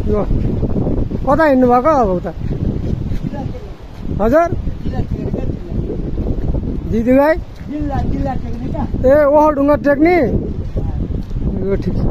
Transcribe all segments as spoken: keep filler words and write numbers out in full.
यो कता हिँड्नु भएको अब उता हजुर दिदीभाइ ए ओखलढुङ्गा टेक्ने यो ठिक छ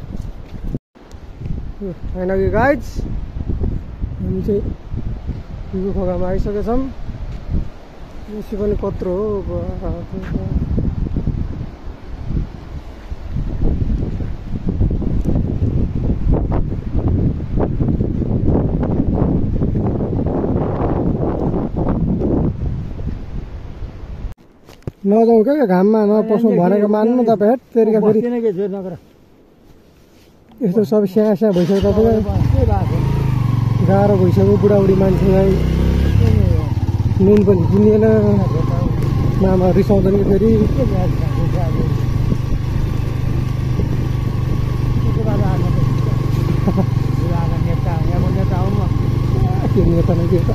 होइन कि गाइज हामी चाहिँ यो खोगामा आइसकेका छौँ यसो पनि कत्रो हो नजाउँ क्या घाममा नपसौँ भनेको मान्नु तपाईँ हेट तेरिका फेरि यस्तो सब स्या स्या भइसक्यो तपाईँ गाह्रो भइसक्यो बुढाबुढी मान्छेलाई नुन पनि किनिएन मामा रिसाउँदैन कि फेरि के नेता न के त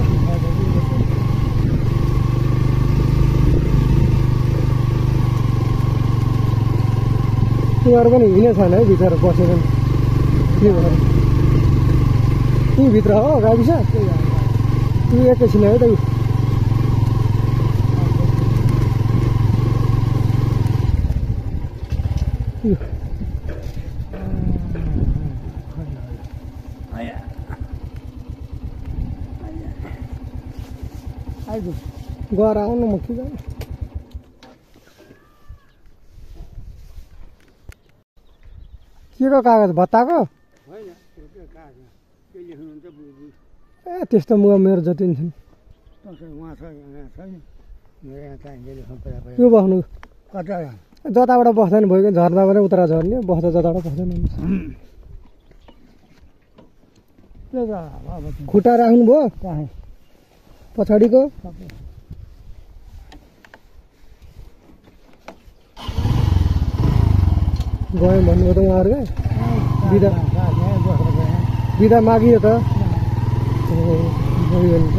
तिमीहरू पनि हिँडेको छैन है भित्र बसेर के भयो त्यहीँभित्र हो गाविस तिमी एकैछिन है त गएर आउनु म के गर्नु के को कागज भत्ताको ए त्यस्तो म मेरो जति नि के बस्नु जताबाट बस्दैन भयो कि झर्दाबाट उता झर्ने बस्दा जताबाट बस्दैन खुट्टा राख्नु भयो पछाडिको गयौँ भन्नुभयो त उहाँहरू बिदा बिदा मागियो त गयो भने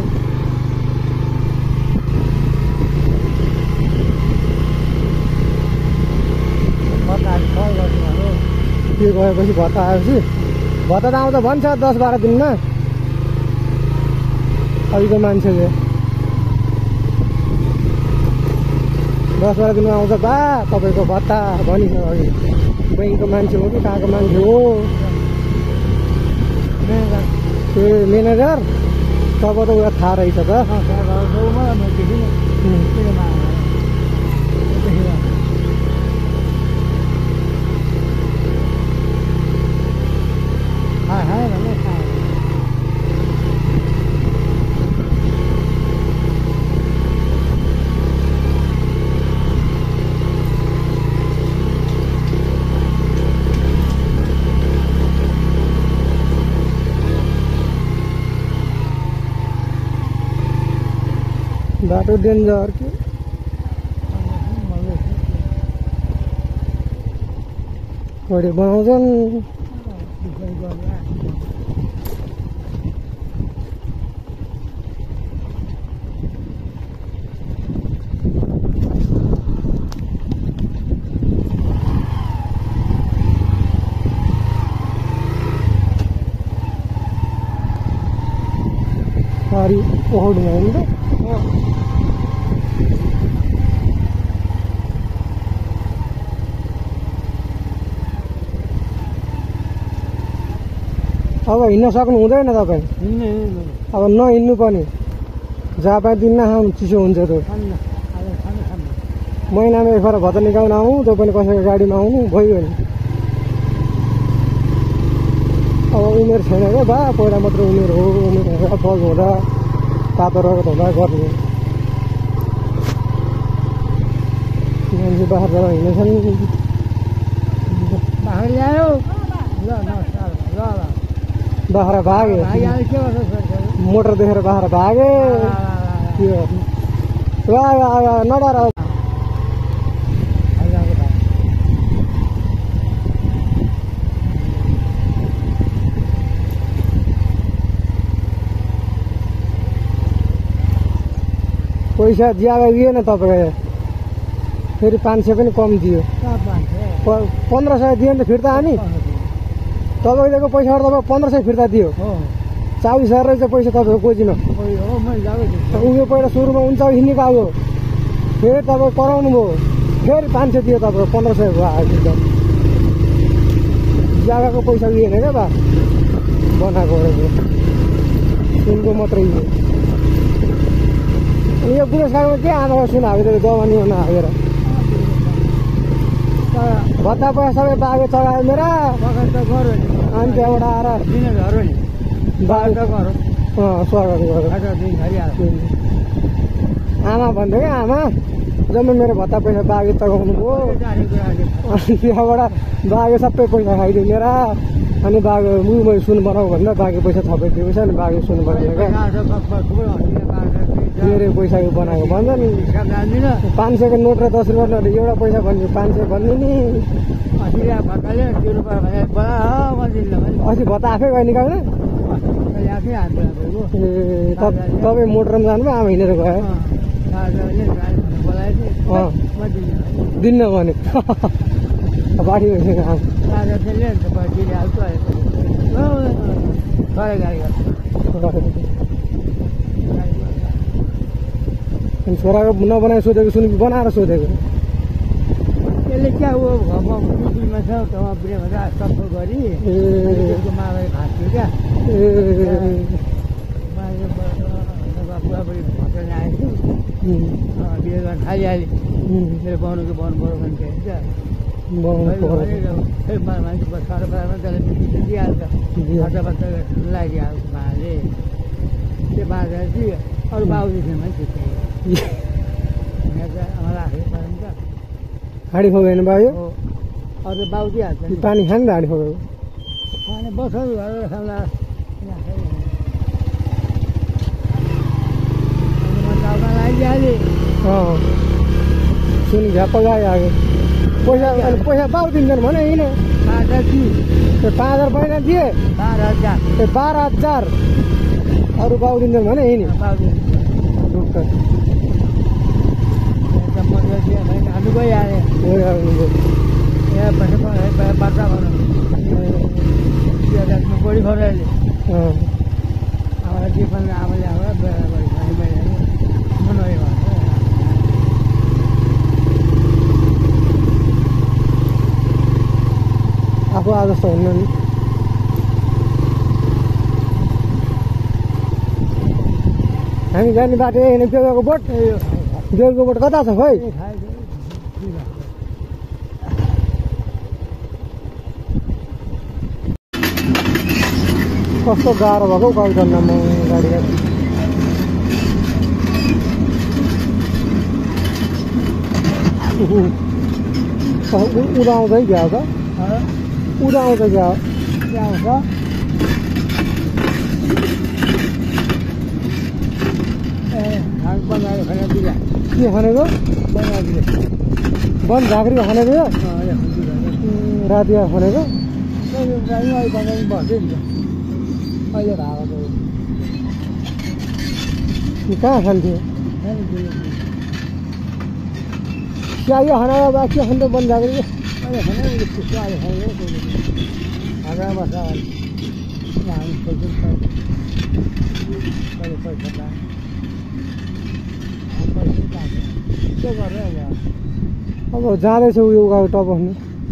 के गएपछि भत्ता आएपछि भत्ता त आउँछ भन्छ दस बाह्र दिनमा अहिलेको मान्छेले दस बाह्र दिनमा आउँछ बा तपाईँको भत्ता भनिसक्यो अघि बैङ्कको मान्छे हो कि कहाँको मान्छे हो ए म्यानेजर तब त उयो थाहा रहेछ त बाटो डेन्जर के कहिले बनाउँछन् सारी ओखलढुङ्गा हो नि त अब हिँड्न सक्नु हुँदैन तपाईँ अब नहिँड्नु पनि जहाँ पाए दिन नखानु चिसो हुन्छ त महिनामा एकबार भत्ता निकाल्न आउँ त्यो पनि कसैको गाडीमा आउनु भइगयो नि अब उमेर छैन क्या बा पहिला मात्र उमेर हो उमेर हुँदा फल हुँदा तातो रगत हुँदा गर्ने मान्छे बाख्रा जग्गा हिँडेछन् बाख्रा ल्यायो ल ल बाख्रा भागे मोटर देखेर बाख्रा भागे के गर्नु नडर पैसा ज्यादा दिएन तपाईँले फेरि पाँच सय पनि कम दियो पन्ध्र सय दियो नि त फिर्ता हामी तपाईँको दिएको पैसाबाट तपाईँ पन्ध्र सय फिर्ता दियो चालिस हजार रहेछ पैसा तपाईँको कोजीमा उयो पहिला सुरुमा उन्चालिस हिँडेको आयो फेरि तपाईँ कराउनु भयो फेरि पाँच सय दियो तपाईँको पन्ध्र सय भयो आयो जग्गाको पैसा उयो होइन क्या बा बनाएको रहेछ सुनको मात्रै उयो यो बुढेसकालमा के आँखामा सुन हालिदिएको जवानीमा नहालेर भत्ता पैसा सबै बागे चलायो मेरा अनि त्यहाँबाट आएर स्वागत गर्यो आमा भन्थ्यो क्या आमा जम्मै मेरो भत्ता पैसा बागे चलाउनु भयो अनि त्यहाँबाट बागे सबै पैसा खाइदियो मेरा अनि बागे मु मैले सुन बनाऊ भन्दा बागे पैसा थपै दिएपछि अनि बागे सुन बनाएर क्या मेरो पैसाको बनाएको भन्छ नि पाँच सयको नोट र दस रुपियाँ नोट एउटा पैसा भन्ने पाँच सय भन्ने नि अस्ति भत्ता आफै गयो निकाल्नु ए तपाईँ मोटरमा जानुभयो आमा हिँडेर गयो दिन्न भने बाठी भइसक्यो आम छोराको नबनाएर सोधेको सुन कि बनाएर सोधेको यसले क्या हो घरमा ड्युटीमा छ सफा गरी मालाई भाँच्यो क्या बुवाबुढी भएर आएको छु बिहे गर्न थालिहालेँ मेरो बनाउनुको बनाउनु पऱ्यो भने चाहिँ मान्छे साह्रो परामा त्यसलाई दिइहाल्छ खर्चा बच्चा लगाइदिइहाल्छ बाले त्यो बाँधेर चाहिँ अरू बाउजी थिएन छुट्टै हाडी खोगेन भयो अरू बाउजी हाल्छ पानी खाने हाडी खोगेको खाने बसाउनु घर खाना लगाइहालेँ सुन झ्याप्प गयो आगे पैसा पैसा बाउ दिन्छन् भने हिँड पाँच हजार त्यो पाँच हजार पहिला दिए बाह्र हजार त्यो बाह्र हजार अरू बाउ दिन्छन् भने हिँड हामी गइहालेँ बाटा भनौँ बढी खराले आमालाई के पनि आमाले आमा मनोय भन्छ आफू आज जस्तो हुन्न नि हामी जाने बाटो होइन बेलुकाको बोट बेलुकाको बोट कता छ खोइ कस्तो गाह्रो भएको गाडी चढ्नमा गाडी उदाउँदै क्या त उदाउँछ क्या आउँछ ए खान बनाएर खाना दिला के खानेको वन झाँक्री खानेको यो रातिया खानेको बस्दै नि अहिले भएको कहाँ खान्थ्यो चिया खाना बा के खान्थ्यो वन झाँक्री अहिले खाने पुस्को अहिले खाने हागा बस्छ हामी खोज्छौँ कहिले पैसा के गरेर अब जाँदैछ उयो उगाएको टपक्नु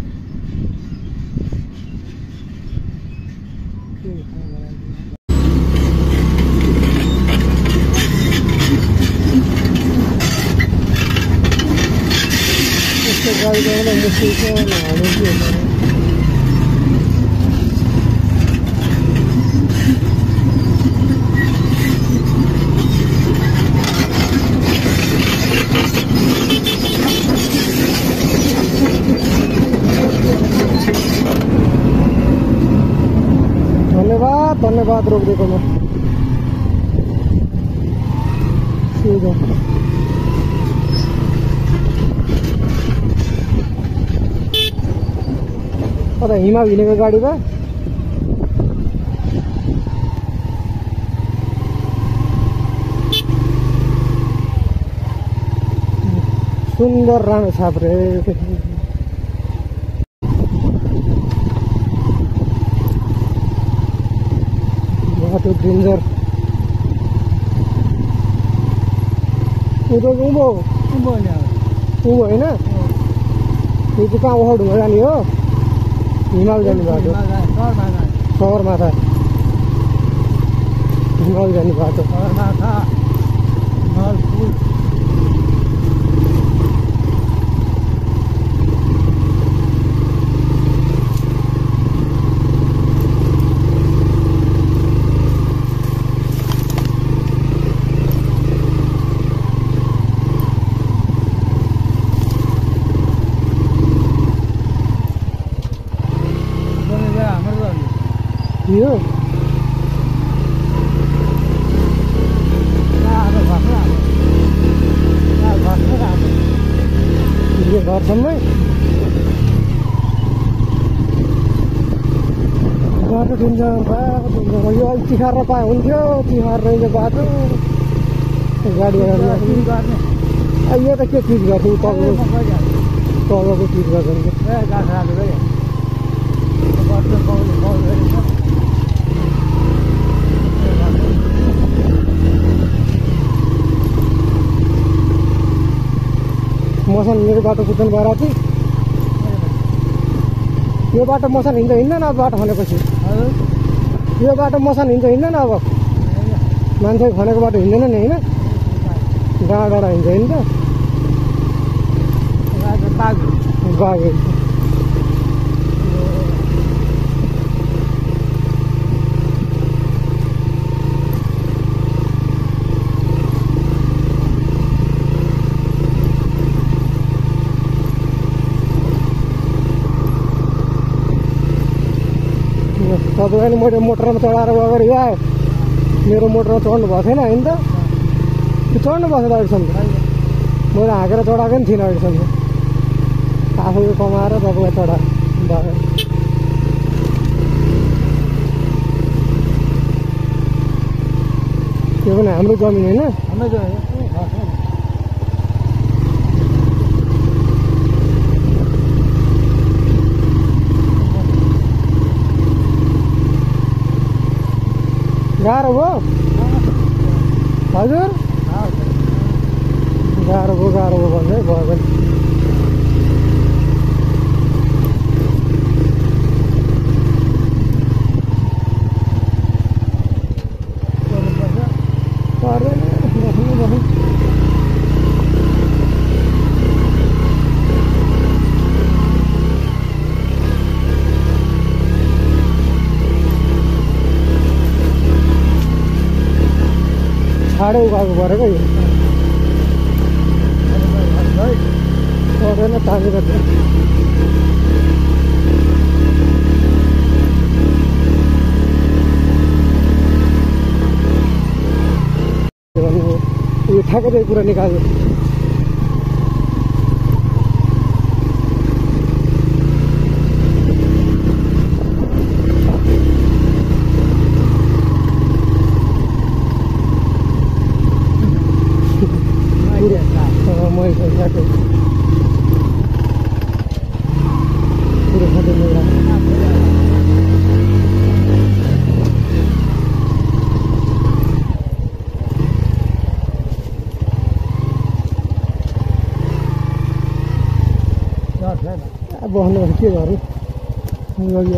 यस्तो गाडी जाँदा मुस्किल छ हामी के धन्यवाद धन्यवाद रोकिदिएकोमा सिधो कता हिमा हिँडेको गाडी बा सुन्दर राणो छाप रे डेन्जर उँधो उँभो उँभो नि अब उँभो होइन यो चाहिँ कहाँ ओखरढुङ्गा जाने हो हिमाल जाने बाटो सगरमाथा सगरमाथा हिमाल जाने बाटो सगरमाथा नलपुर यो यो घरसम्मै बाटो डेन्जर बाटो डेन्जर यो अलिक तिखार पाए हुन्थ्यो तिखार रहेछ बाटो गाडी गाडी यो त के चिज गर्थ्यो तलको तलको चिज गर्छ मसान मेरो बाटो कुद्नु भएर चाहिँ यो बाटो मसान हिँड्दा हिँड्दैन अब बाटो खनेपछि यो बाटो मसान हिँड्दा हिँड्दैन अब मान्छे खनेको बाटो हिँड्दैन नि होइन डाँडा डाँडा हिँड्छ हिँड्छ बाघ बाघ तपाईँले मैले मोटरमा चढाएर अगाडि आएँ मेरो मोटरमा चढ्नु भएको थिएन होइन त त्यो चढ्नु भएको थियो अहिलेसम्म मैले हाँकेर चढाएको पनि थिइनँ अहिलेसम्म आफूले कमाएर तपाईँलाई चढा भयो त्यो पनि हाम्रो जमिन होइन हाम्रो जमिन गाह्रो भयो हजुर गाह्रो भयो गाह्रो भयो भन्दै भयो भने पर्दैन बस्नु बस्नु छाडै उकाएको परेको यो पर्दैन तानेर यो ठ्याक्कै कुरा निकाल्यो मैले ठ्याक्कै पुरो खाँदै मेरो बस्नु के गर्नु लगिहाल्छ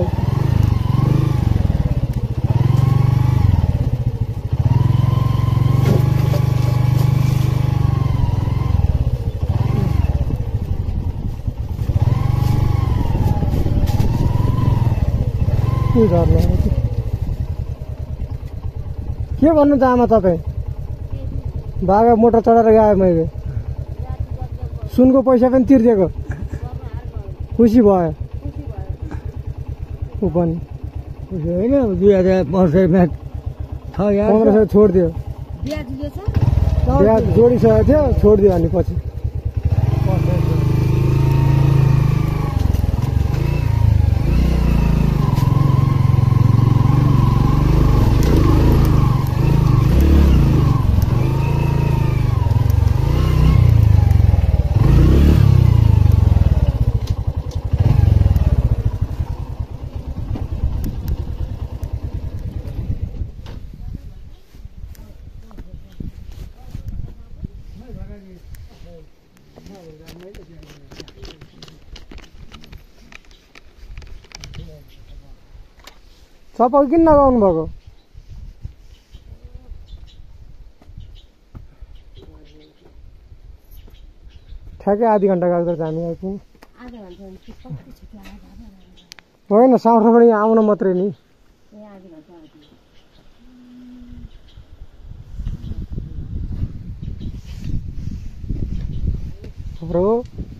के गर्नु के भन्नु त आमा तपाईँ बाघा मोटर चढाएर गएँ मैले सुनको पैसा पनि तिर्दिएको खुसी भयो ऊ पनि खुसी होइन दुई हजार पन्ध्र सयमा पन्ध्र सय छोडिदियो ब्याज जोडिसकेको थियो छोडिदियो अनि पछि चप्पल किन नगाउनु भएको ठ्याक्कै आधी घन्टा गएको त हामी आइपुग्यौँ होइन साउन्ड पनि आउन मात्रै नि हाम्रो